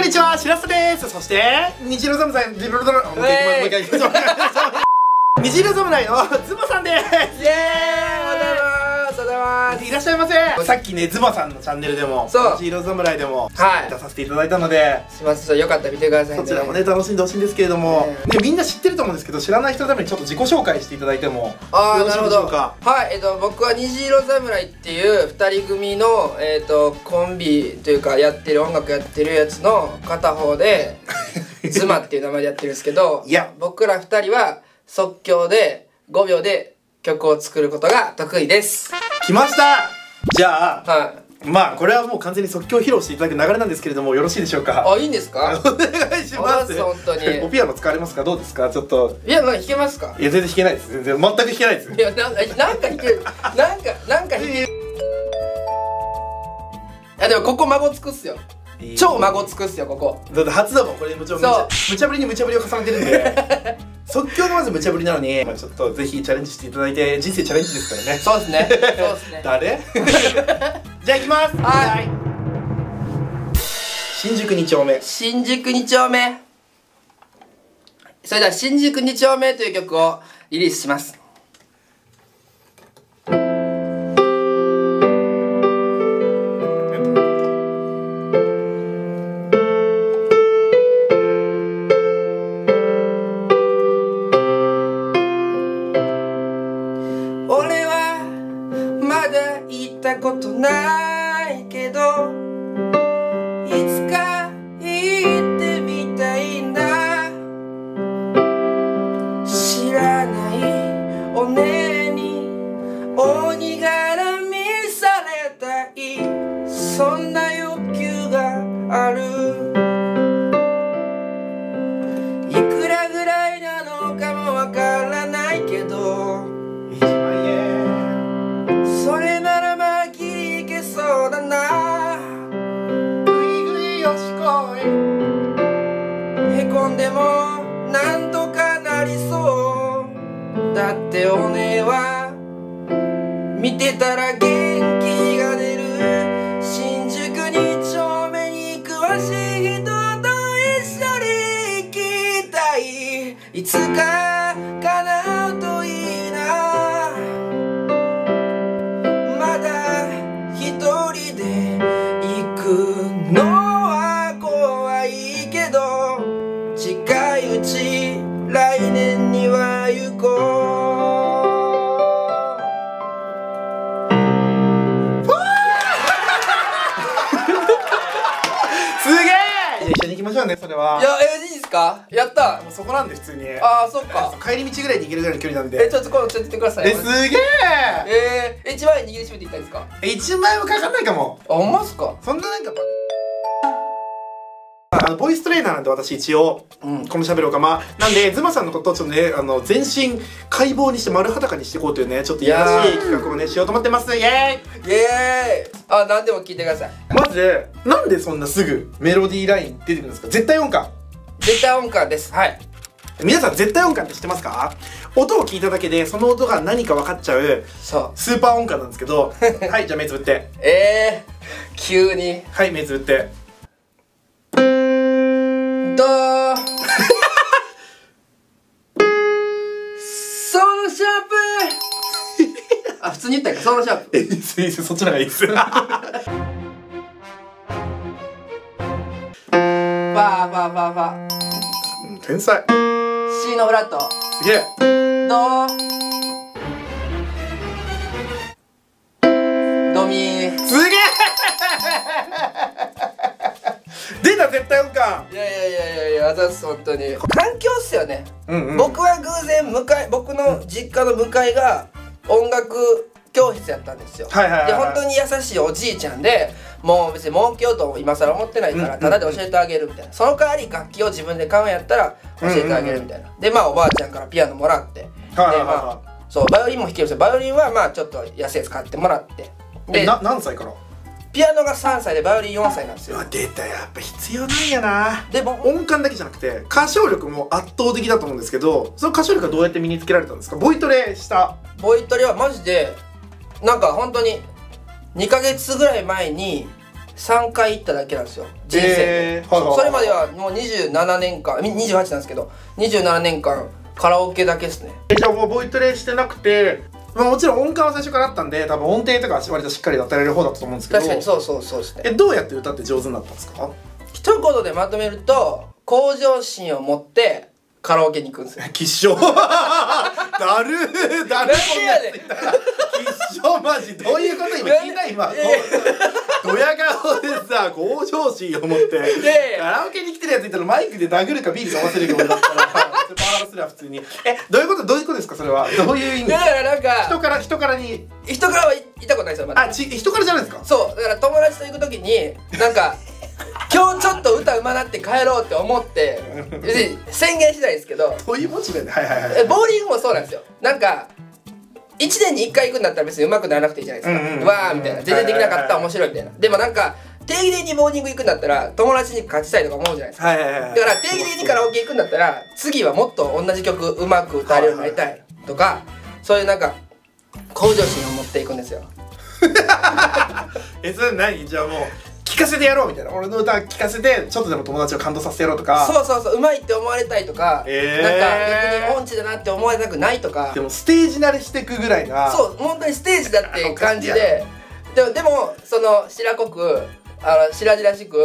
にちは、しらすです。そして虹色侍の虹色侍のズボさんです。 イエーイ、おはようございます。おはようございます。 いらっしゃいませ。さっきね、ズボさんのチャンネルでも虹色侍でも出させていただいたので、 します。よかったら見てくださいね。 そちらもね楽しんでほしいんですけれども、ね、みんな知ってると思うんですけど、知らない人のためにちょっと自己紹介していただいてもよろしいでしょうか。 はい、僕は虹色侍っていう2人組のコンビというか音楽やってるやつの片方でズマっていう名前でやってるんですけど、いや僕ら2人は即興で5秒で曲を作ることが得意です。 来ました。じゃあ、 はい、 まあこれはもう完全に即興披露していただく流れなんですけれども、よろしいでしょうか。 あ、いいんですか。 お願いします。 本当に。 おピアノ使われますか。どうですか。ちょっとピアノ弾けますか。 いや全然弾けないです。全然全く弾けないです。 いやなんか弾けるなんか弾ける。いやでもここ孫つくっすよ。超孫つくっすよここ。 だって初だもんこれ。無茶ぶりに無茶ぶりを重ねてるんで即興がまず無茶ぶりなのに、まあ、ちょっとぜひチャレンジしていただいて、人生チャレンジですからね。 そうですね。そうですね。 誰じゃあ行きます。はい。新宿2丁目。 新宿2丁目。それでは新宿2丁目という曲をリリースします。俺はまだ行ったことないけど、いつか行ってみたいんだ。知らないお姉に鬼絡みされたい、そんな欲求がある。いくらぐらいなのかもわからないけど、それならまあギリいけそうだな。ぐいぐいよしこい。へこんでもなんとかなりそう。だってお姉は見てたら元気が出る。新宿2丁目に詳しい人と一緒に行きたい。いつか叶うといいな。まだ一人で行くのは怖いけど、近いうち来年には行こう。 すげえ。一緒に行きましょうねそれは。 いや、いいですか。やった。 もうそこなんで普通に。 ああ、そっか。 帰り道ぐらいで行けるぐらいの距離なんで。 ちょっと今度ちょっと言ってください。 すげえ。 1万円握りしめていったんですか。 1万円もかかんないかも。 あ、ほんまっすか。 そんななんかボイストレーナーなんで私一応、この喋るおかまなんで、ズマさんのことをちょっとね全身解剖にして丸裸にしていこうというね、ちょっといやらしい企画をねしようと思ってます。イエーイイエーイ。あ、何でも聞いてください。 まずなんでそんなすぐメロディーライン出てくるんですか。絶対音感。 絶対音感です。はい。 皆さん絶対音感って知ってますか。音を聞いただけでその音が何か分かっちゃうスーパー音感なんですけどはい、じゃあ目つぶって。 急に。 はい、目つぶって。 ソのシャープあ、普通に言ったっけ。ソのシャープ。 いいっす、いいっす、そっちの方がいいっす。ファーファーファーファー。 天才。 C のフラット。 すげえ。 ドミ。 すげえ出た、絶対音感。 いや、私本当に環境っすよね。僕は偶然僕の実家の向かいが音楽教室やったんですよ。で本当に優しいおじいちゃんで、もう別に儲けようと今更思ってないからタダで教えてあげるみたいな。その代わり楽器を自分で買うんやったら教えてあげるみたいな。でまあおばあちゃんからピアノもらって、でまあそうバイオリンも弾けるんですよ。バイオリンはまあちょっと安いやつ買ってもらって。で何歳から。 ピアノが3歳でバイオリン4歳なんですよ。 出た、やっぱ必要なんやな。 でも音感だけじゃなくて歌唱力も圧倒的だと思うんですけど、その歌唱力はどうやって身につけられたんですか。ボイトレした。 ボイトレはマジでなんか本当に2ヶ月ぐらい前に 3回行っただけなんですよ、人生で。それまではもう27年間、28なんですけど、27年間カラオケだけですね。 じゃあもうボイトレしてなくて、まあもちろん音感は最初からあったんで、多分音程とかは割としっかり与えられる方だったと思うんですけど。 確かにそうですね。 どうやって歌って上手になったんですか？ 一言でまとめると、向上心を持ってカラオケに行くんですよ。 吉祥だるなんでやねん。 吉祥マジどういうこと今聞いた今ドヤ顔でさ、向上心を持ってカラオケに来てるやついたらマイクで殴るかビールか合わせるか俺だったらパワハラすれば普通にどういうことですかそれは。どういう意味？ だからなんか人からに人からは行ったことないですよまだ。 人からじゃないですか。 そうだから友達と行く時になんか今日ちょっと歌うまなって帰ろうって思って別に宣言しないですけど、 そういうモチベで、はいはいはい。 ボーリングもそうなんですよ。なんか1年に1回行くんだったら別に上手くならなくていいじゃないですか。うわーみたいな、全然できなかったら面白いみたいな。でもなんか定期的にボーリング行くんだったら友達に勝ちたいとか思うじゃないですか。 はいはいはい。 だから定期的にカラオケ行くんだったら次はもっと同じ曲うまく歌えるようになりたいとか、そういうなんか向上心を持っていくんですよ。 それ何？じゃあもう聞かせてやろうみたいな、俺の歌聞かせてちょっとでも友達を感動させてやろうとか。 そううまいって思われたいとか、なんか逆に音痴だなって思われたくないとか。 でもステージ慣れしていくぐらいな。 そう本当にステージだって感じででもその白濃く白々しく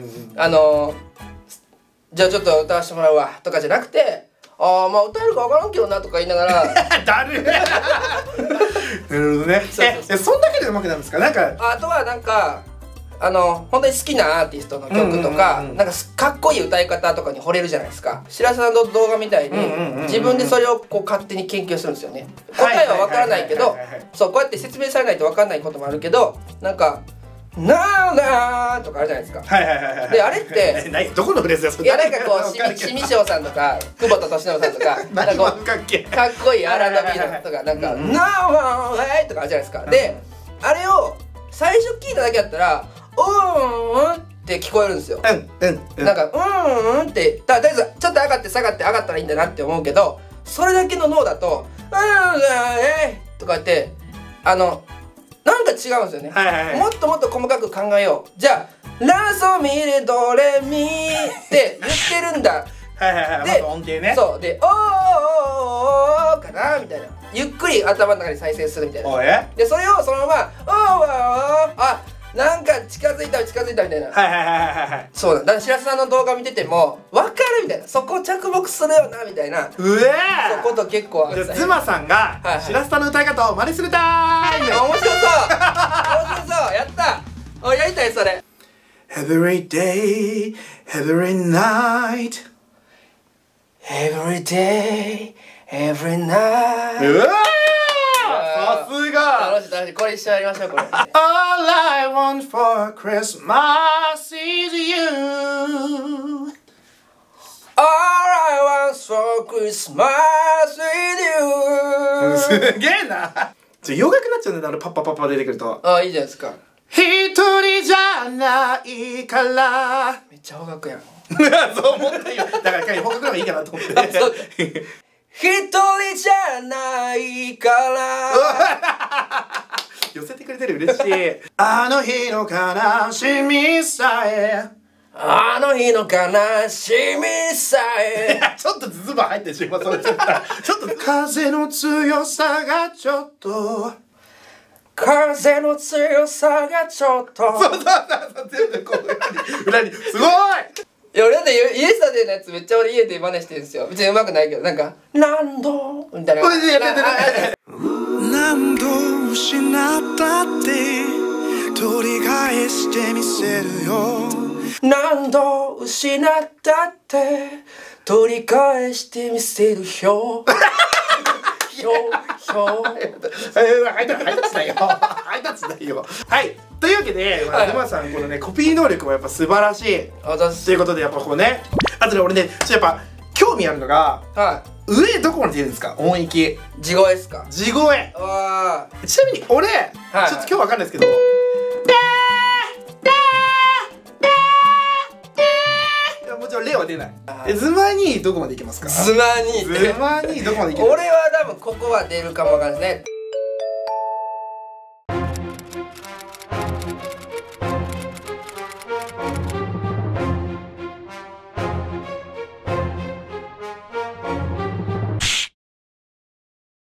じゃあちょっと歌わせてもらうわとかじゃなくて、まあ歌えるか分からんけどなとか言いながらだるなるほどね。そんだけで上手くなるんですか？なんかあとはなんか本当に好きなアーティストの曲とかなんかかっこいい歌い方とかに惚れるじゃないですか。白洲さんの動画みたいに自分でそれをこう勝手に研究するんですよね。答えは分からないけど、そうこうやって説明されないと分かんないこともあるけど、なんかなーなーとかあるじゃないですか。であれってどこのフレーズですか？ いやなんかこうしみしょうさんとか久保田利伸さんとかなんかこうかっこいいR&Bとかなんか「なーわーい」とかあるじゃないですか。であれを最初聞いただけだったら「うん」って聞こえるんですよ。なんか「うん」ってとりあえずちょっと上がって下がって上がったらいいんだなって思うけど、それだけの脳だと「うんとか言ってなんか違うんですよね。もっともっと細かく考えよう。じゃあラソミレドレミって言ってるんだ。 で音程ね。 そうで「おーかな」みたいな、ゆっくり頭の中に再生するみたいな。でそれをそのまま「おーなんか近づいたみたいな。そうだから白洲さんの動画見てても分かるみたいな、そこ着目するよなみたいなこと結構ある。 じゃあ妻さんが白洲さんの歌い方を真似するタイム。 面白そうやったやりたいそれ。 Every day every night Every day every night。 うわさすが。 楽しいこれ一緒やりましょうこれ。 All I want for Christmas is you. All I want for Christmas is you。 すげえな。洋楽になっちゃうんだよね、パッパパッパ出てくると。 いいじゃないですか。 一人じゃないからめっちゃ邦楽やん。 そう思ったよ。だから邦楽の方がいいかなと思って。 一人じゃないから寄せてくれてる、嬉しい。あの日の悲しみさえ、 あの日の悲しみさえ。 ちょっとズズバ入ってしまう。それちょっと風の強さがちょっと、 風の強さがちょっと。 そう全部こう裏にすごい。 いや俺だってイエスタデーのやつめっちゃ俺家で真似してるんですよ。別に上手くないけどなんか何度みたいな。 これでやって何度失ったって取り返してみせるよ。 何度失ったって取り返してみせるよ。 ハイタッチだよ。ハイタッチだよ。はい。というわけで、沼さんこのねコピー能力もやっぱ素晴らしい。ということでやっぱこうね、あとね俺ねちょっとやっぱ興味あるのが、上どこまで出るんですか音域。 地声ですか？ 地声。ちなみに俺ちょっと今日わかんないですけど。もちろんレは出ない。ズマにどこまでいけますか？ ズマにどこまでいけますか？ 俺は多分ここは出るかもわかんないですね。